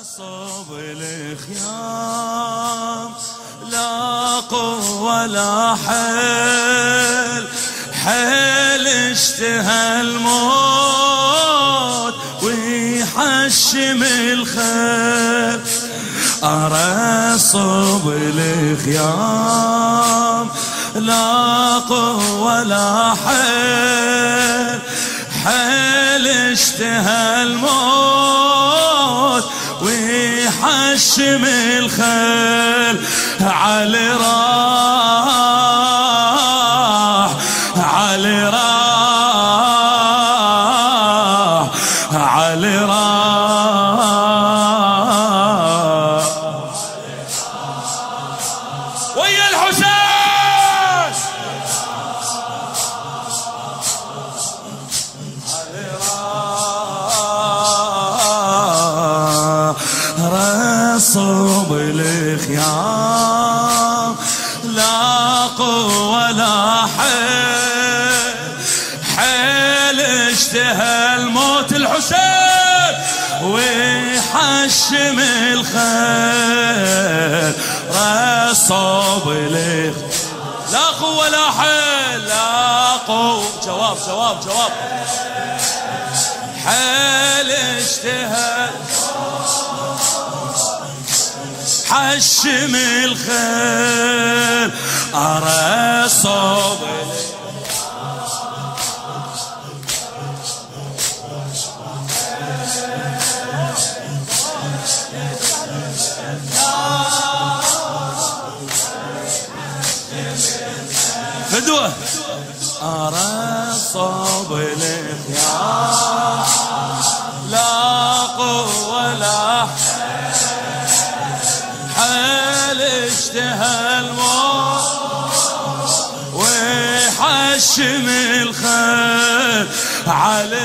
صوب الخيام لا قوة ولا حيل، حيل اشتهى الموت ويحشم الخيل. أرى صوب الخيام لا قوة ولا حيل، حيل اشتهى الموت ويحشم الخيل. علي راح، علي راح، علي راح، ويا الحسين. صوب الخيام لا قوة ولا حيل، حيل اشتهى الموت الحسين ويحشم الخيل. صوب الخيام لا قوة ولا حيل، لا قوة. جواب جواب جواب. حيل اشتهى حشم الخيل. أرى صوب فدوة. أرى صوب الخيام لا قوة ولا حيل اشتهى الموت ويحشم الخيل. علي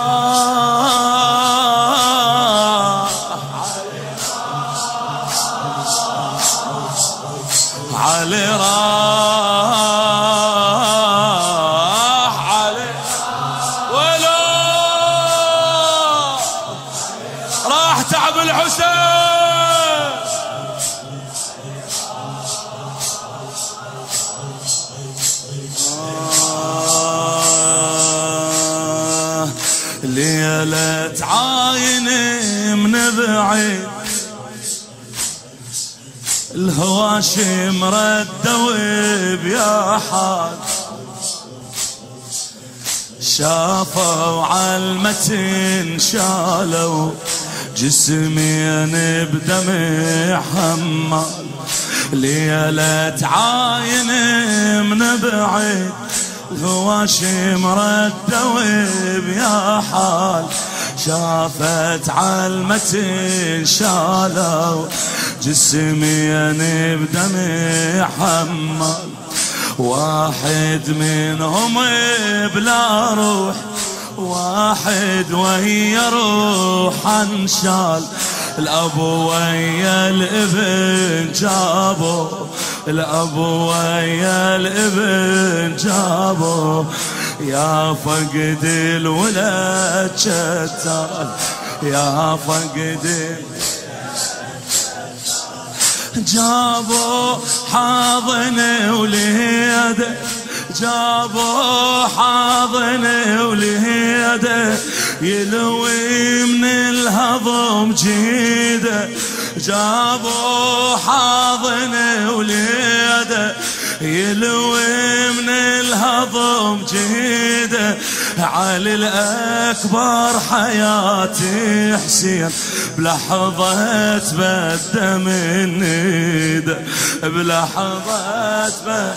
راح، علي راح، علي ولا راح تعب الحسين. ليلة عايني من بعيد، الهواشم ردوا بيا حال، شافوا عالمتن شالوا جسمين بدمع حمال. ليلة عايني من بعيد، الهواشم ردوا بيا حال، شافت عالمتن شالوا جسمين بدمع حمال. واحد منهم بلا روح، واحد ويا روح انشال. الأب ويا الابن جابوا، الأب ويا الابن جابوا. يا فقد الولد شتال، يا فقد جابوا حاضن وليده، جابوا حاضن وليده. يلوي من الهضم جيده، جابوا حاضن وليده. يلوي من الهضم جيده. علي الأكبر حياتي حسين بلحظة تبدى من ايده، بلحظة تبدى.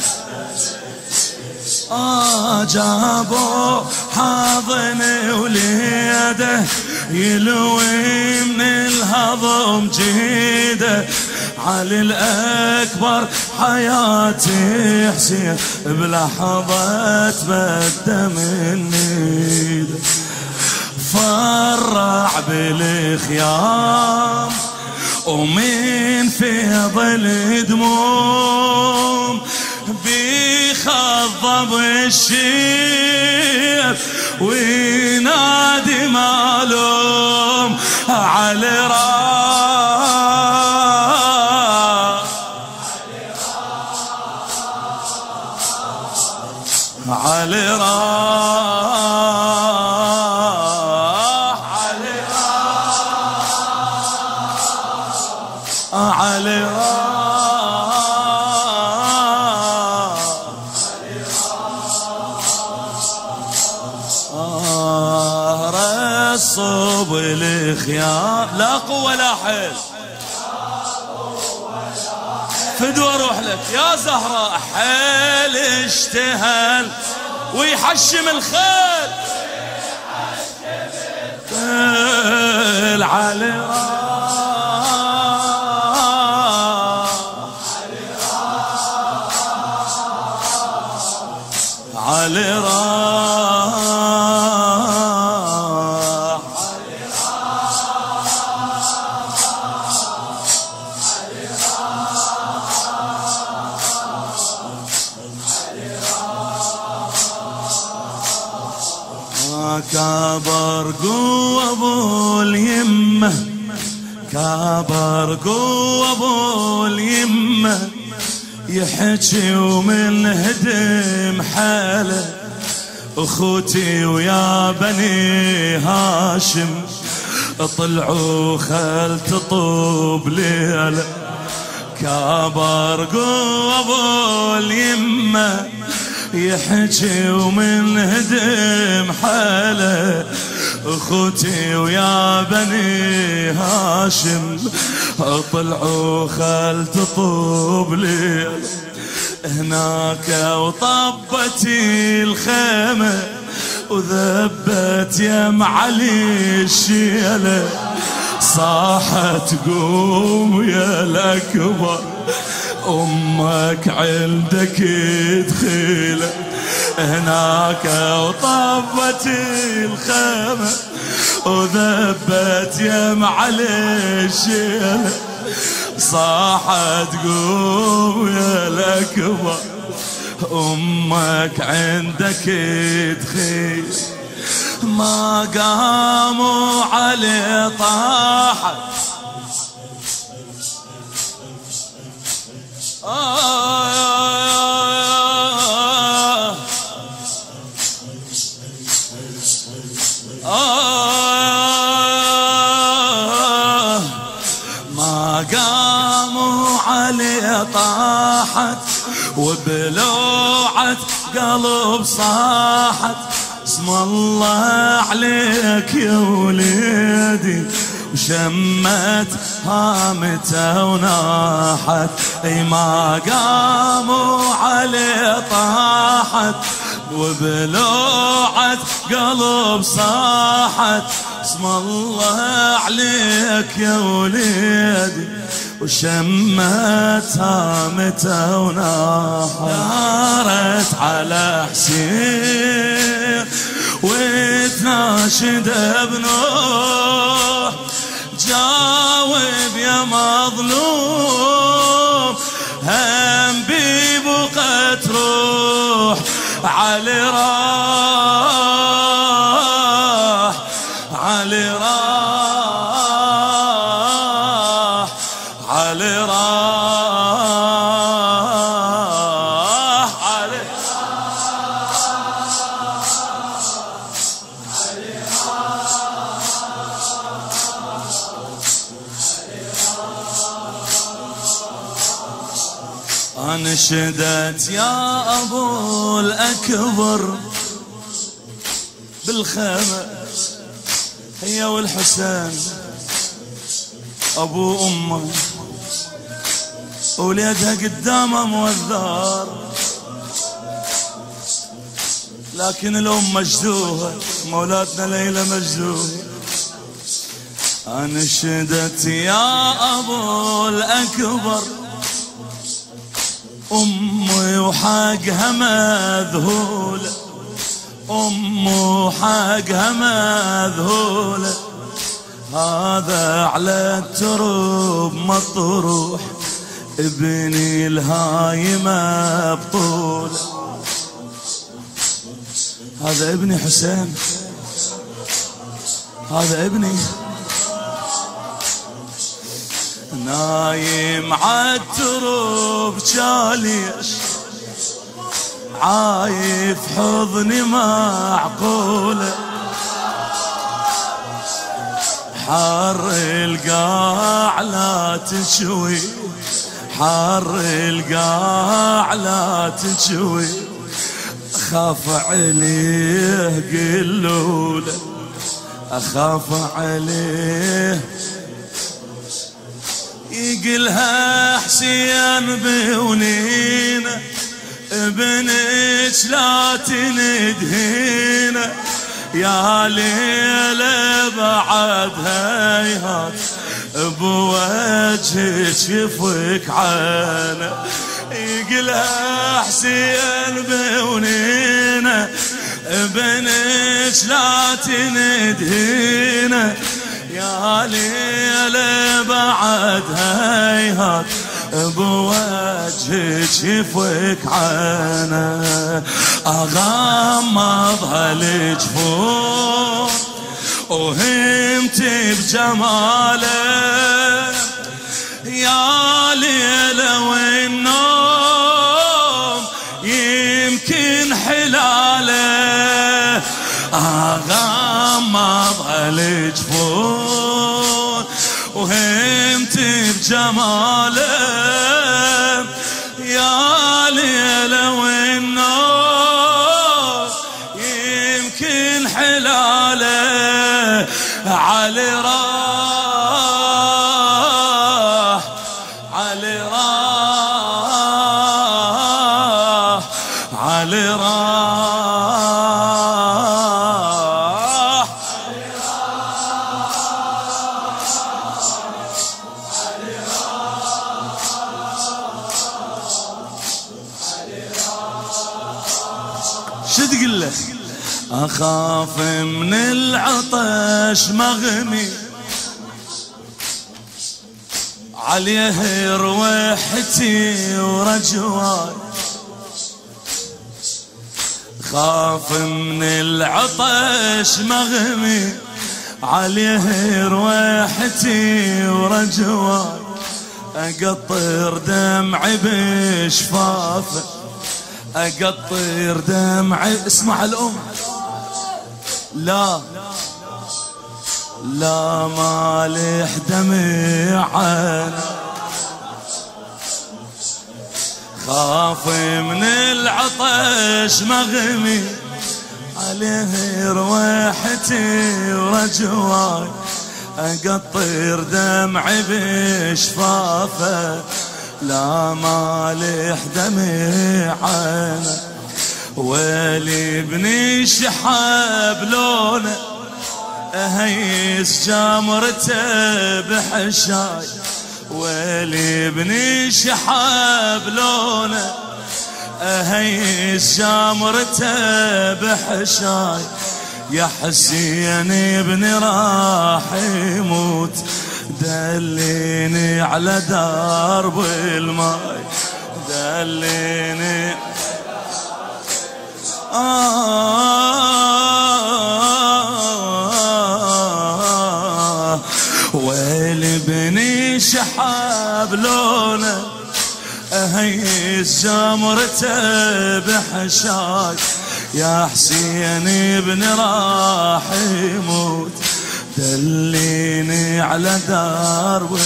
جابوا حاضن وليده. يلوي من الهضم جيده. علي الأكبر حياتي حسين بلحظة تبدى من ايده. فرع بالخيام ومن فيض الدموم بيخضب الشيب وينادي مالوم على راس علي رصب الخيام لا قوة لا حيل فدوى اروح لك يا زهراء حيل اشتهل ويحشم الخيل علي علي كابر قوة ابو اليمة كابر قوة ابو اليمة يحكي ومن هدم حاله اخوتي ويا بني هاشم طلعوا خل تطوب ليله كابر قوة ابو اليمة يحكي ومن هدم حاله اخوتي ويا بني هاشم طلعوا خل تطوب لي هناك وطبت الخيمة وذبت يم علي الشيلة صاحت قوم يا الأكبر أمك عندك دخيلة هناك وطبت الخيمة وذبت يم علي الشيلة صاحت قوم يا الأكبر أمك عندك دخيلة ما قاموا علي طاحت ما قاموا علي طاحت وبلوعة قلب صاحت اسم الله عليك يا وليدي وشمت هامته وناحت اي ما قاموا علي طاحت وبلوعة قلب صاحت اسم الله عليك يا وليدي وشمت هامته وناحت دارت على حسين وتناشد بنوح جاوب يا مظلوم هم بيبقى تروح علي راح علي راح علي راح علي انشدت يا ابو الاكبر بالخيمه هي والحسين ابو امه وليدها قدامه موذار لكن الام مجدوها مولاتنا ليلى مجدوها انشدت يا ابو الاكبر امي وحقها مذهوله امي وحقها مذهوله هذا على الترب مطروح ابني الهايمه بطوله هذا ابني حسين هذا ابني نايم عالترب شاليش عايف حضني معقوله حر القاع لا تشوي، حر القاع لا تشوي، أخاف عليه قلوله، أخاف عليه. يقلها حسين بونينا ابنك لا تندهينا، يا ليلة بعد هيهات بوجهك يفك عنا. يقلها حسين بونينا ابنك لا تندهينا، يا ليلة بعد هيهات بوجهك يفك عنا. أغمض هالجفون وهمت بجماله، يا ليلة والنوم يمكن حلاله. أغمض هالجفون وهمت بجماله، يا ليلة والنوم يمكن حلاله. علي راح، علي راح، علي راح. شو تقول له؟ أخاف من العطش مغمي عليه روحتي ورجواي، خاف من العطش مغمي عليه روحتي ورجواي، أقطر دمعي بشفافه، أقطر دمعي. اسمع الأم، لا لا مالح دمعنا، خاف من العطش مغمي عليه روحتي ورجواي، أقطر دمعي بشفافه، لا مالح دمعنا. ويلي ابني شحاب لونه اهيس جمرته بحشاي، ويلي ابني شحاب لونه اهيس جمرته بحشاي، يا حسين ابني راح يموت دليني على درب الماي، دليني. ويلي بني شحاب لونه اهيس جمرته بحشاي، يا حسين ابني راح يموت دليني على درب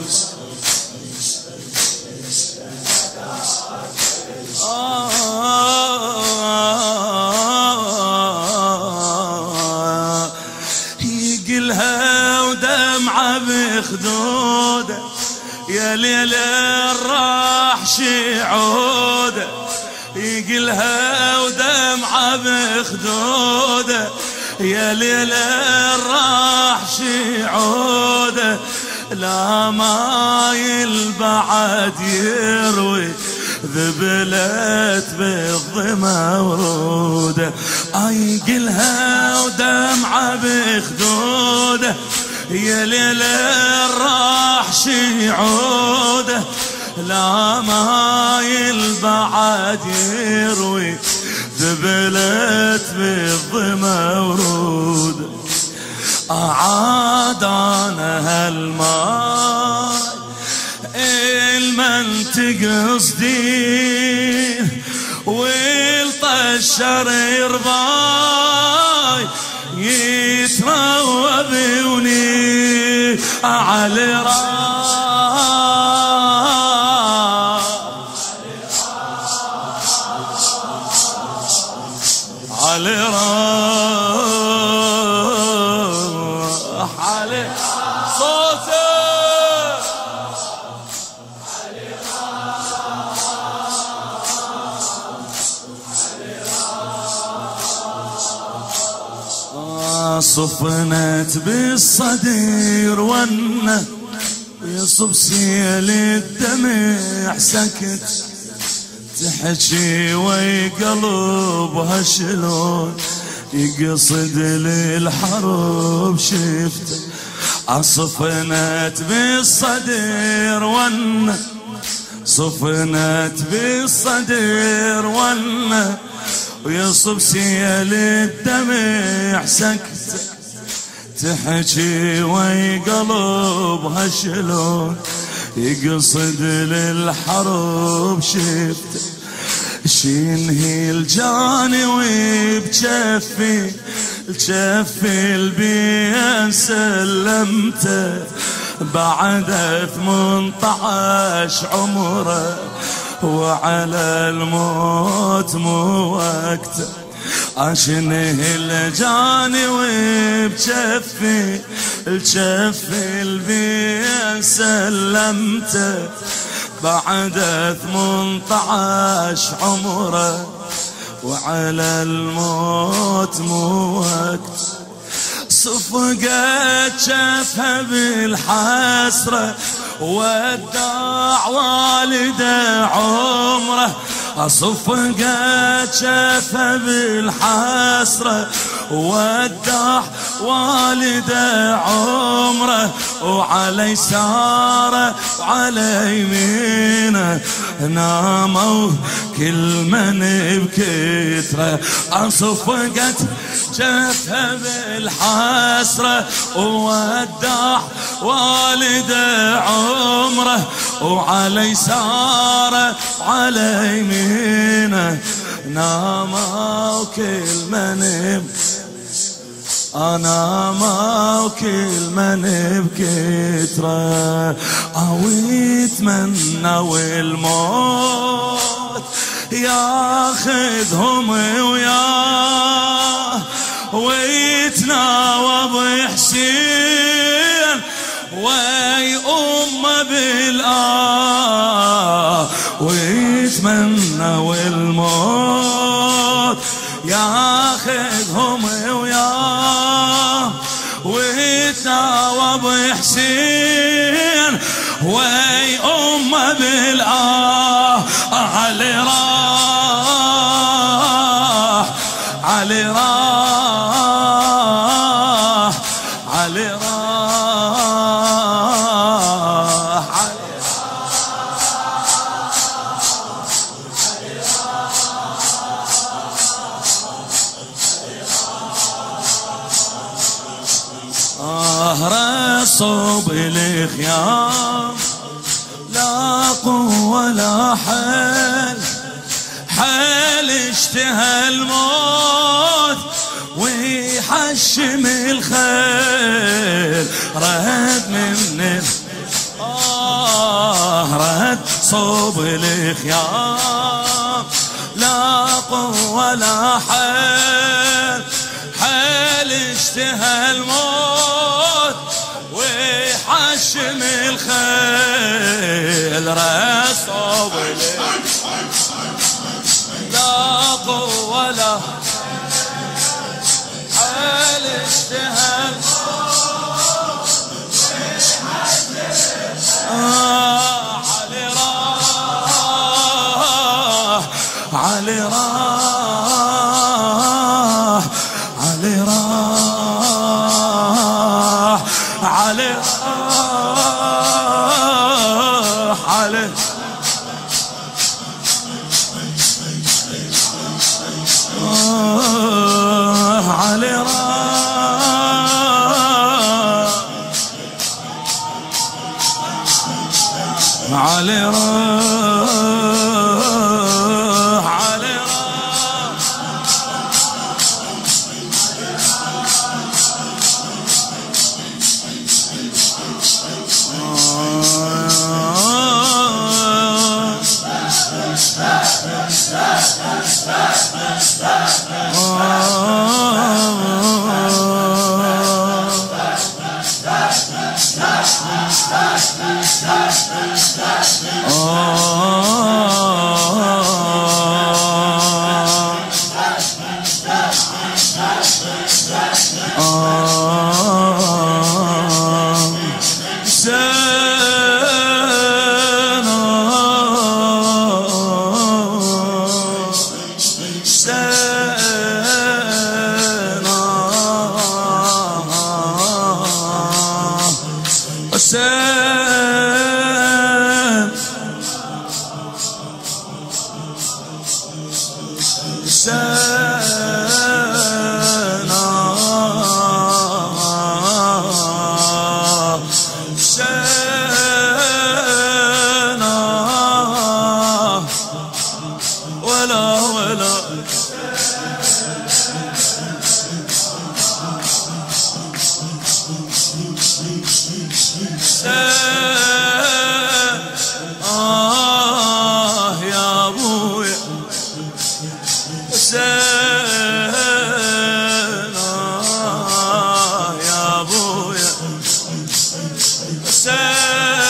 يقلها ودمعه بخدوده، يا ليل راح شعوده. يقلها ودمعه بخدوده، يا ليل راح شعوده. لا مايل بعد يروي ذبلت بالظما وروده. يقلها ودمعه بخدوده، يا ليل راح شعوده. لا مايل بعد يروي ذبلت بالظما ورود. عاد انا هالماي المن تقصدي والطشر يرباي يتروى بوني. علي راح علي راح علي صوته صفنت بالصدير ونه يصب سيل الدمع سكت تحكي وي قلبها شلون يقصد للحرب شفته صفنت بالصدير ونه صفنت بالصدير ونه ويصب سيل الدمع سكت تحكي وي قلبها شلون يقصد للحرب شفت شينهي الجاني وبجفي الجفي البين سلمته بعد 18 عمره وعلى الموت مو وقته عشنه الجاني وبجفي الجفي البين سلمته بعد 18 عمره وعلى الموت مو وقت صفقت شفها بالحسرة وداع والده عمره صفقت شفها بالحسرة وداع والده عمره وعلى يساره وعلى يمينه ناموا كل من بكتره صفقت شفها بالحسرة ووداع والده عمره وعلى يساره وعلى يمينه ناموا كل من أنا ما وكل من بكتره ويتمنى والموت ياخذهم وياه ويتناوب حسين وي أمه بالآه ويتمنى والموت ياخذهم وياه ويتناوب حسين وي أمه بالآه علي راح علي راح علي راح رصوب الخيام لا قوة لا حل حل اشتهى الموت ويحشم الخيل رد من رد صوب الخيام لا قوة لا حل حل اشتهى الموت ويحشم الخيل رصوب لا قوة لا حل اشتهى علي راح علي راح علي راح علي راح علي علي راح علي راح علي راح يا ابويا حسين، يا ابويا حسين.